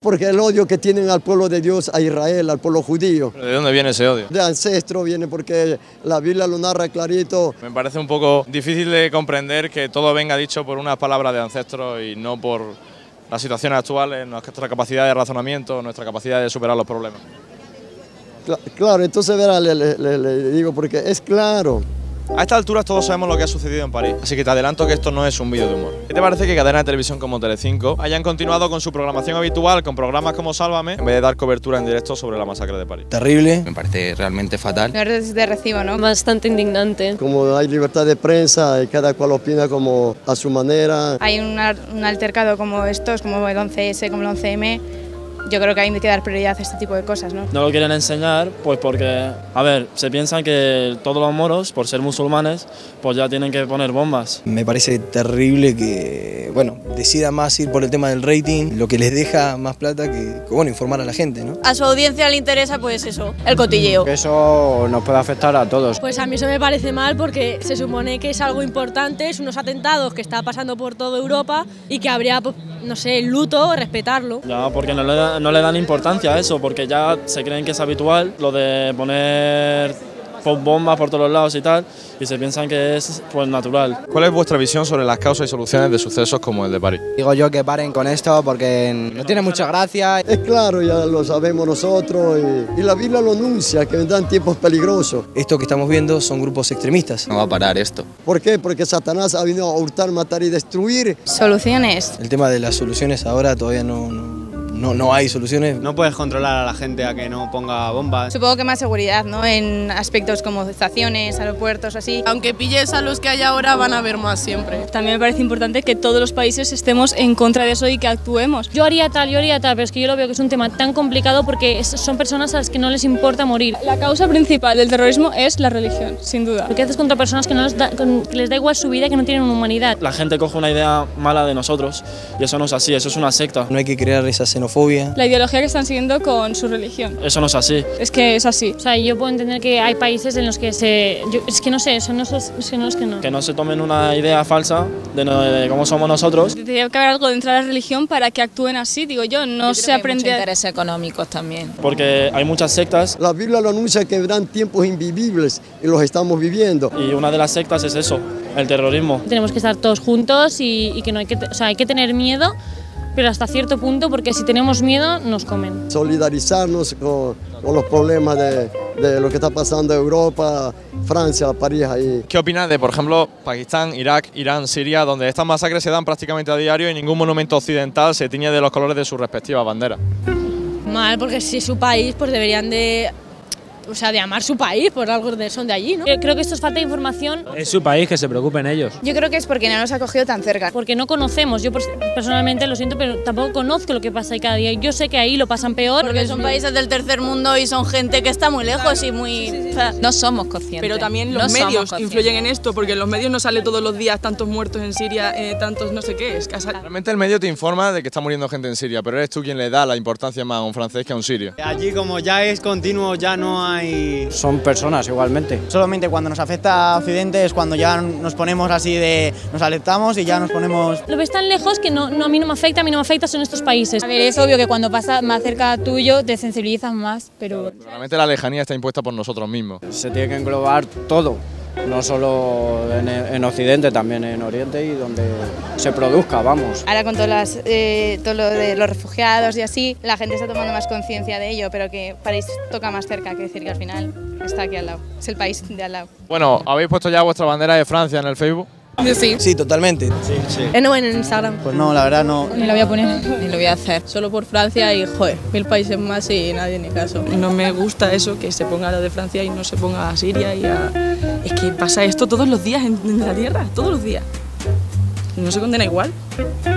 Porque el odio que tienen al pueblo de Dios, a Israel, al pueblo judío. ¿Pero de dónde viene ese odio? De ancestro viene porque la Biblia lo narra clarito. Me parece un poco difícil de comprender que todo venga dicho por unas palabras de ancestros y no por las situaciones actuales, nuestra capacidad de razonamiento, nuestra capacidad de superar los problemas. Claro, entonces verá, le digo porque es claro. A estas alturas todos sabemos lo que ha sucedido en París, así que te adelanto que esto no es un vídeo de humor. ¿Qué te parece que cadenas de televisión como Telecinco hayan continuado con su programación habitual con programas como Sálvame en vez de dar cobertura en directo sobre la masacre de París? Terrible. Me parece realmente fatal. No es de recibo, ¿no? Bastante indignante. Como hay libertad de prensa y cada cual opina como a su manera. Hay un altercado como estos, como el 11S, como el 11M. Yo creo que hay que dar prioridad a este tipo de cosas, ¿no? No lo quieren enseñar, pues porque, a ver, se piensan que todos los moros, por ser musulmanes, pues ya tienen que poner bombas. Me parece terrible que, bueno, decidan más ir por el tema del rating, lo que les deja más plata que bueno, informar a la gente, ¿no? A su audiencia le interesa, pues eso, el cotilleo. Eso nos puede afectar a todos. Pues a mí eso me parece mal porque se supone que es algo importante, es unos atentados que está pasando por toda Europa y que habría, pues, no sé, luto, respetarlo. Ya, porque no le dan importancia a eso, porque ya se creen que es habitual lo de poner bombas por todos los lados y tal, y se piensan que es pues natural. ¿Cuál es vuestra visión sobre las causas y soluciones de sucesos como el de París? Digo yo que paren con esto porque no tiene mucha gracia. Es claro, ya lo sabemos nosotros y la Biblia lo anuncia, que vendrán tiempos peligrosos. Esto que estamos viendo son grupos extremistas. No va a parar esto. ¿Por qué? Porque Satanás ha venido a hurtar, matar y destruir. Soluciones. El tema de las soluciones ahora todavía no hay soluciones. No puedes controlar a la gente a que no ponga bombas. Supongo que más seguridad, ¿no? En aspectos como estaciones, aeropuertos, así. Aunque pilles a los que hay ahora, van a haber más siempre. También me parece importante que todos los países estemos en contra de eso y que actuemos. Yo haría tal, pero es que yo lo veo que es un tema tan complicado porque son personas a las que no les importa morir. La causa principal del terrorismo es la religión, sin duda. ¿Qué haces contra personas que que les da igual su vida, que no tienen humanidad? La gente coge una idea mala de nosotros y eso no es así, eso es una secta. No hay que crear esa xenofobia. La ideología que están siguiendo con su religión. Eso no es así. Es que es así. O sea, yo puedo entender que hay países en los que es que no sé, eso no es que no. Que no se tomen una idea falsa de cómo somos nosotros. Tendría que haber algo dentro de la religión para que actúen así, digo yo. No se aprende. Hay intereses económicos también. Porque hay muchas sectas. La Biblia lo anuncia que vendrán tiempos invivibles y los estamos viviendo. Y una de las sectas es eso, el terrorismo. Tenemos que estar todos juntos y que no hay que, o sea, hay que tener miedo, pero hasta cierto punto, porque si tenemos miedo nos comen. Solidarizarnos con los problemas de lo que está pasando en Europa, Francia, París ahí. ¿Qué opinas de, por ejemplo, Pakistán, Irak, Irán, Siria, donde estas masacres se dan prácticamente a diario y ningún monumento occidental se tiñe de los colores de sus respectivas banderas? Mal, porque si es su país, pues deberían de amar su país, por algo son de allí, ¿no? Creo que esto es falta de información. Es su país, que se preocupen ellos. Yo creo que es porque no nos ha cogido tan cerca. Porque no conocemos, yo personalmente lo siento, pero tampoco conozco lo que pasa ahí cada día. Yo sé que ahí lo pasan peor. Porque son países del tercer mundo y son gente que está muy lejos y muy... O sea, no somos conscientes. Pero también los medios influyen en esto, porque en los medios no sale todos los días tantos muertos en Siria, tantos no sé qué. Realmente el medio te informa de que está muriendo gente en Siria, pero eres tú quien le da la importancia más a un francés que a un sirio. Allí como ya es continuo, ya no hay... Son personas igualmente. Solamente cuando nos afecta a Occidente es cuando ya nos ponemos así nos alertamos y ya nos ponemos... Lo ves tan lejos que a mí no me afecta, son estos países. A ver, es obvio que cuando pasa más cerca tuyo te sensibilizas más, pero... Realmente la lejanía está impuesta por nosotros mismos. Se tiene que englobar todo, no solo en Occidente, también en Oriente y donde se produzca, vamos. Ahora con todo lo de los refugiados y así, la gente está tomando más conciencia de ello, pero que París toca más cerca, que decir que al final está aquí al lado, es el país de al lado. Bueno, ¿habéis puesto ya vuestra bandera de Francia en el Facebook? Yo sí. Sí, totalmente. Sí. No, en Instagram. Pues no, la verdad no. Ni lo voy a poner. Ni lo voy a hacer. Solo por Francia y, joder, 1000 países más y nadie ni caso. No me gusta eso, que se ponga la de Francia y no se ponga a Siria y a... Es que pasa esto todos los días en la tierra, todos los días. No se condena igual.